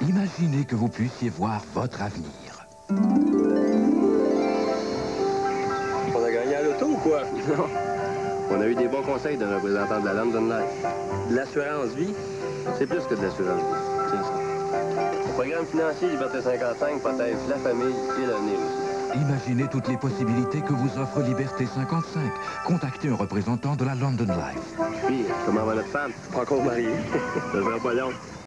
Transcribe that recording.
Imaginez que vous puissiez voir votre avenir. On a gagné à l'auto ou quoi? Non. On a eu des bons conseils d'un représentant de la London Life. De l'assurance vie? C'est plus que de l'assurance vie. Tiens ça. Le programme financier Liberté 55 protège la famille et l'avenir aussi. Imaginez toutes les possibilités que vous offre Liberté 55. Contactez un représentant de la London Life. Puis, comment va notre femme? Pas encore marié. Ça sera pas long.